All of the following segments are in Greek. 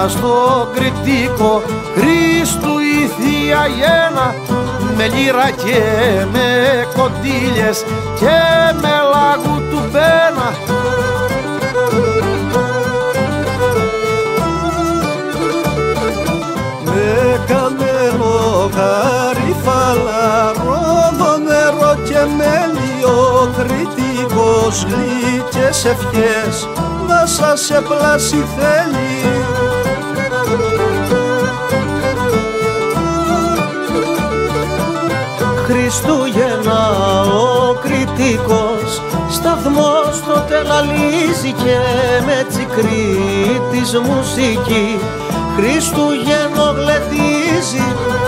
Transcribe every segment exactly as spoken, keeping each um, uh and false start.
στο κριτικό Χρήστου η Θεία Γέννα, με λύρα και με κοντήλιες και με λάγου του πένα. Με καμένο γαρίφαλα, ρόδο, νερό και μέλι, ο κριτικός γλυκές ευχές να σας επλάσει θέλει. Χριστούγεννα ο κριτικός σταθμός τότε λαλίζει και με τσικρή της μουσική Χριστούγεννο γλεντίζει.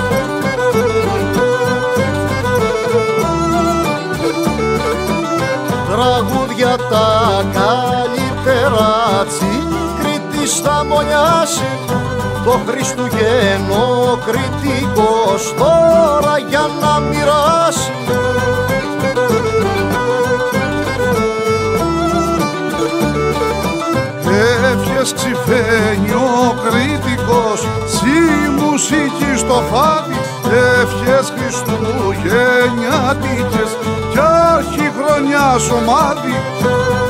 Τραγούδια τα καλύτερα τσι Κρήτης θα μονιάσει, το Χριστουγέννο κριτικός τώρα για να μοιράσει. Εύχες ξυφαίνει ο κριτικός, τσι μουσική στο φάδι, εύχες χριστουγεννιάτικες κι αρχή χρονιάς ομάδι.